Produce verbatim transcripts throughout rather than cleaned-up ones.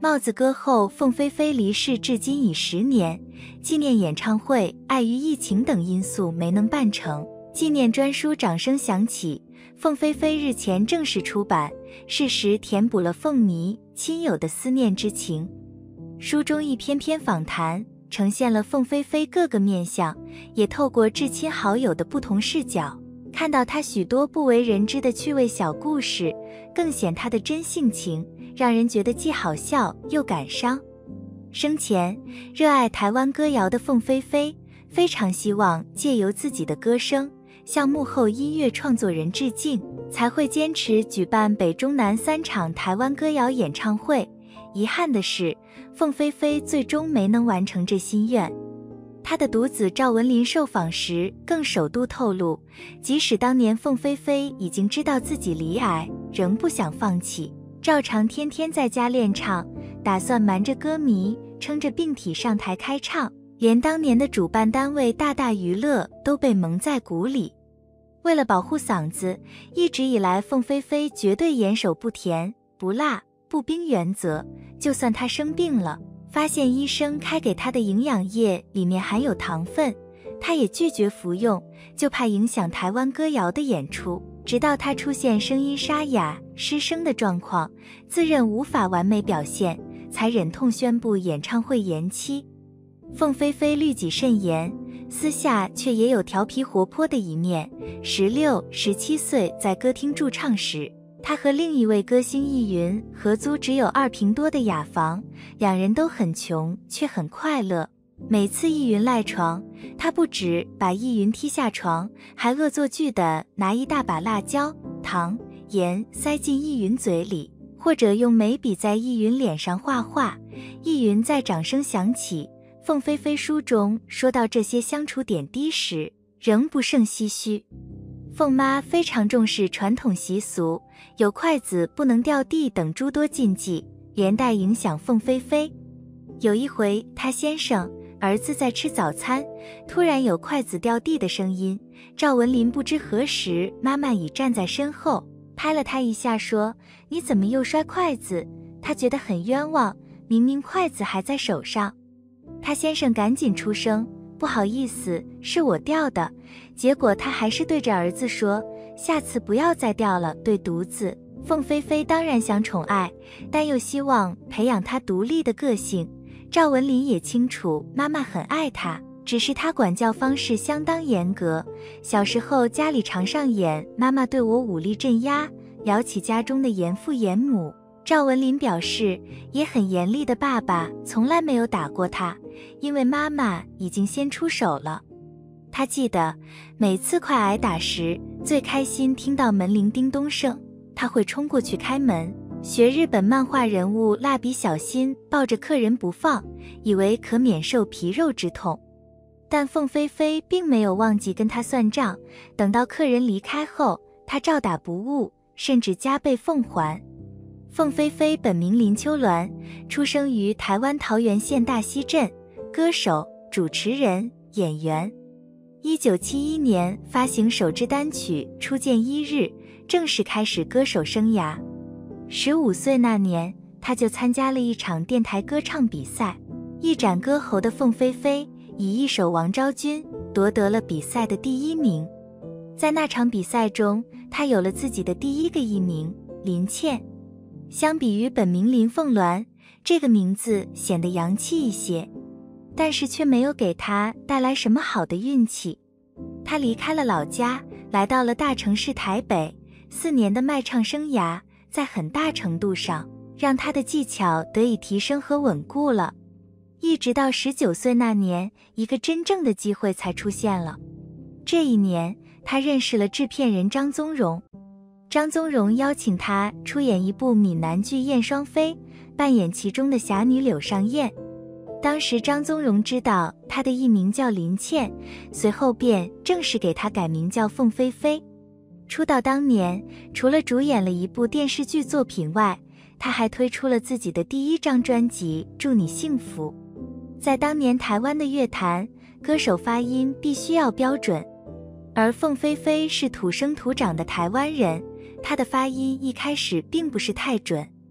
帽子歌后凤飞飞离世至今已十年，纪念演唱会碍于疫情等因素没能办成，纪念专书掌声响起。凤飞飞日前正式出版，适时填补了凤迷亲友的思念之情。书中一篇篇访谈呈现了凤飞飞各个面相，也透过至亲好友的不同视角，看到她许多不为人知的趣味小故事，更显她的真性情，让人觉得既好笑又感伤。生前热爱台湾歌谣的凤飞飞，非常希望借由自己的歌声向幕后音乐创作人致敬，才会坚持举办北中南三场台湾歌谣演唱会。遗憾的是，凤飞飞最终没能完成这心愿。她的独子赵文林受访时更首度透露，即使当年凤飞飞已经知道自己罹癌，仍不想放弃，照常天天在家练唱，打算瞒着歌迷，撑着病体上台开唱，连当年的主办单位大大娱乐都被蒙在鼓里。为了保护嗓子，一直以来凤飞飞绝对严守不甜、不辣、不冰原则，就算她生病了，发现医生开给她的营养液里面含有糖分，她也拒绝服用，就怕影响台湾歌谣的演出。直到她出现声音沙哑、失声的状况，自认无法完美表现，才忍痛宣布演唱会延期。凤飞飞律己慎言，私下却也有调皮活泼的一面。十六、十七岁在歌厅驻唱时，她和另一位歌星易云合租只有二平多的雅房，两人都很穷，却很快乐。每次易云赖床，她不止把易云踢下床，还恶作剧地拿一大把辣椒、糖、盐塞进易云嘴里，或者用眉笔在易云脸上画画。易云在掌声响起，凤飞飞书中说到这些相处点滴时，仍不胜唏嘘。凤妈非常重视传统习俗，有筷子不能掉地等诸多禁忌，连带影响凤飞飞。有一回，她先生、儿子在吃早餐，突然有筷子掉地的声音，赵文林不知何时妈妈已站在身后，拍了他一下说：“你怎么又摔筷子？”他觉得很冤枉，明明筷子还在手上。他先生赶紧出声：“不好意思，是我掉的。”结果他还是对着儿子说：“下次不要再掉了。”对独子凤飞飞当然想宠爱，但又希望培养他独立的个性。赵文林也清楚妈妈很爱他，只是他管教方式相当严格。小时候家里常上演妈妈对我武力镇压，聊起家中的严父严母，赵文林表示也很严厉的爸爸从来没有打过他，因为妈妈已经先出手了。他记得每次快挨打时，最开心听到门铃叮咚声，他会冲过去开门，学日本漫画人物蜡笔小新抱着客人不放，以为可免受皮肉之痛。但凤飞飞并没有忘记跟他算账，等到客人离开后，他照打不误，甚至加倍奉还。凤飞飞本名林秋鸾，出生于台湾桃园县大溪镇，歌手、主持人、演员。一九七一年发行首支单曲《初见一日》，正式开始歌手生涯。十五岁那年，他就参加了一场电台歌唱比赛，一展歌喉的凤飞飞以一首《王昭君》夺得了比赛的第一名。在那场比赛中，他有了自己的第一个艺名林倩。相比于本名林凤鸾，这个名字显得洋气一些，但是却没有给他带来什么好的运气。他离开了老家，来到了大城市台北，四年的卖唱生涯在很大程度上让他的技巧得以提升和稳固了。一直到十九岁那年，一个真正的机会才出现了。这一年，他认识了制片人张宗荣。张宗荣邀请他出演一部闽南剧《燕双飞》，扮演其中的侠女柳尚燕。当时张宗荣知道他的艺名叫林倩，随后便正式给他改名叫凤飞飞。出道当年，除了主演了一部电视剧作品外，他还推出了自己的第一张专辑《祝你幸福》。在当年台湾的乐坛，歌手发音必须要标准，而凤飞飞是土生土长的台湾人，她的发音一开始并不是太准。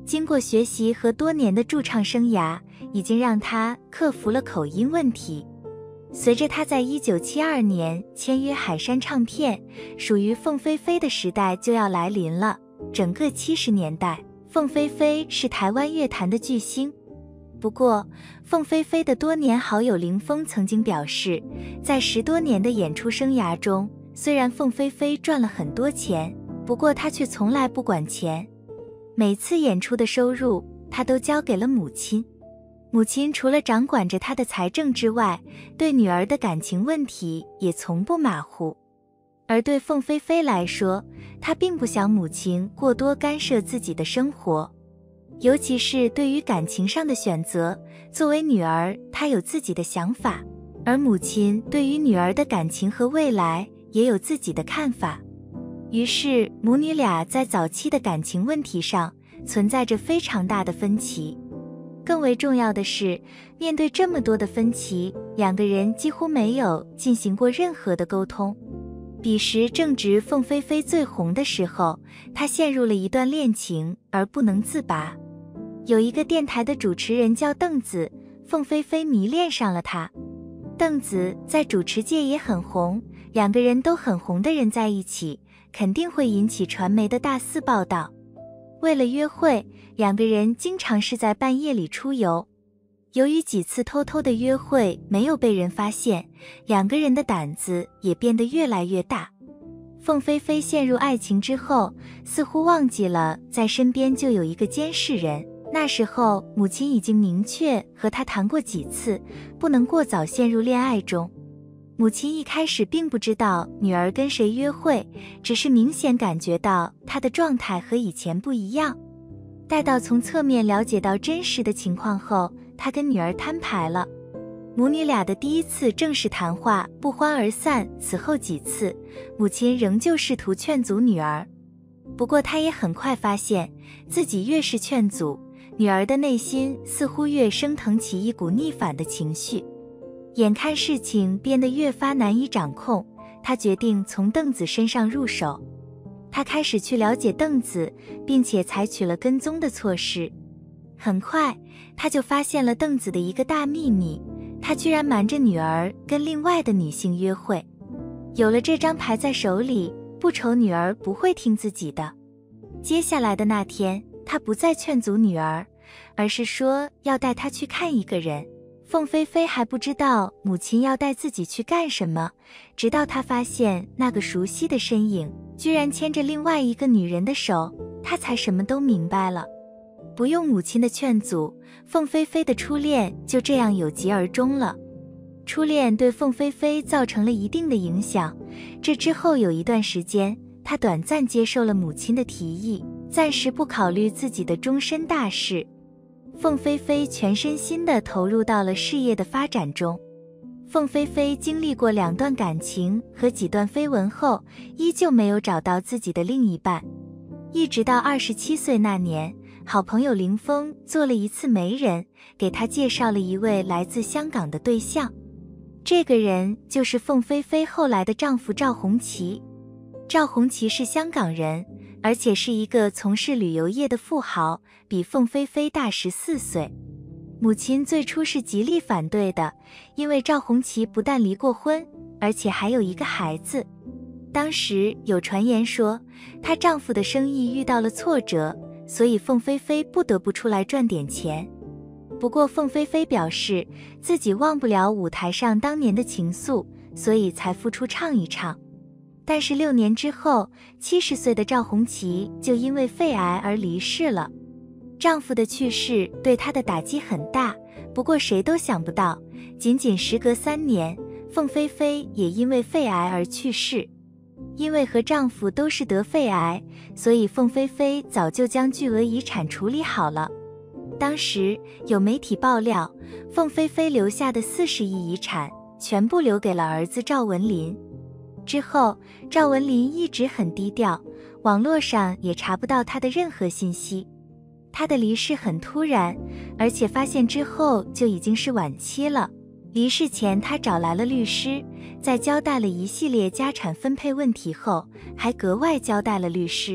经过学习和多年的驻唱生涯，已经让他克服了口音问题。随着他在一九七二年签约海山唱片，属于凤飞飞的时代就要来临了。整个七十年代，凤飞飞是台湾乐坛的巨星。不过，凤飞飞的多年好友林峰曾经表示，在十多年的演出生涯中，虽然凤飞飞赚了很多钱，不过他却从来不管钱。每次演出的收入，他都交给了母亲。母亲除了掌管着他的财政之外，对女儿的感情问题也从不马虎。而对凤飞飞来说，她并不想母亲过多干涉自己的生活，尤其是对于感情上的选择，作为女儿，她有自己的想法，而母亲对于女儿的感情和未来也有自己的看法。于是，母女俩在早期的感情问题上存在着非常大的分歧。更为重要的是，面对这么多的分歧，两个人几乎没有进行过任何的沟通。彼时正值凤飞飞最红的时候，她陷入了一段恋情而不能自拔。有一个电台的主持人叫邓紫，凤飞飞迷恋上了他。邓紫在主持界也很红，两个人都很红的人在一起，肯定会引起传媒的大肆报道。为了约会，两个人经常是在半夜里出游。由于几次偷偷的约会没有被人发现，两个人的胆子也变得越来越大。凤飞飞陷入爱情之后，似乎忘记了在身边就有一个监视人。那时候，母亲已经明确和她谈过几次，不能过早陷入恋爱中。母亲一开始并不知道女儿跟谁约会，只是明显感觉到她的状态和以前不一样。待到从侧面了解到真实的情况后，她跟女儿摊牌了。母女俩的第一次正式谈话不欢而散，此后几次，母亲仍旧试图劝阻女儿。不过她也很快发现，自己越是劝阻，女儿的内心似乎越升腾起一股逆反的情绪。眼看事情变得越发难以掌控，他决定从邓紫身上入手。他开始去了解邓紫，并且采取了跟踪的措施。很快，他就发现了邓紫的一个大秘密，她居然瞒着女儿跟另外的女性约会。有了这张牌在手里，不愁女儿不会听自己的。接下来的那天，他不再劝阻女儿，而是说要带她去看一个人。凤飞飞还不知道母亲要带自己去干什么，直到她发现那个熟悉的身影居然牵着另外一个女人的手，她才什么都明白了。不用母亲的劝阻，凤飞飞的初恋就这样有疾而终了。初恋对凤飞飞造成了一定的影响，这之后有一段时间，她短暂接受了母亲的提议，暂时不考虑自己的终身大事。凤飞飞全身心地投入到了事业的发展中。凤飞飞经历过两段感情和几段绯闻后，依旧没有找到自己的另一半。一直到二十七岁那年，好朋友林峰做了一次媒人，给他介绍了一位来自香港的对象。这个人就是凤飞飞后来的丈夫赵红旗。赵红旗是香港人，而且是一个从事旅游业的富豪，比凤飞飞大十四岁。母亲最初是极力反对的，因为赵红旗不但离过婚，而且还有一个孩子。当时有传言说，她丈夫的生意遇到了挫折，所以凤飞飞不得不出来赚点钱。不过凤飞飞表示自己忘不了舞台上当年的情愫，所以才复出唱一唱。但是六年之后，七十岁的赵红旗就因为肺癌而离世了。丈夫的去世对她的打击很大，不过谁都想不到，仅仅时隔三年，凤飞飞也因为肺癌而去世。因为和丈夫都是得肺癌，所以凤飞飞早就将巨额遗产处理好了。当时有媒体爆料，凤飞飞留下的四十亿遗产全部留给了儿子赵文林。之后，赵文林一直很低调，网络上也查不到他的任何信息。他的离世很突然，而且发现之后就已经是晚期了。离世前，他找来了律师，在交代了一系列家产分配问题后，还格外交代了律师，等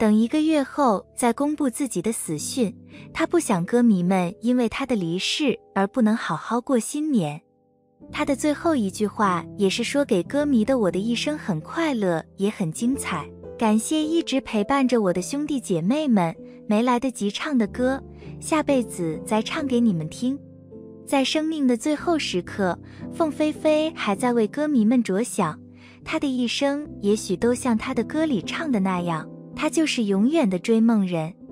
等一个月后再公布自己的死讯，他不想歌迷们因为他的离世而不能好好过新年。他的最后一句话也是说给歌迷的：我的一生很快乐，也很精彩，感谢一直陪伴着我的兄弟姐妹们，没来得及唱的歌，下辈子再唱给你们听。在生命的最后时刻，凤飞飞还在为歌迷们着想，她的一生也许都像她的歌里唱的那样，她就是永远的追梦人。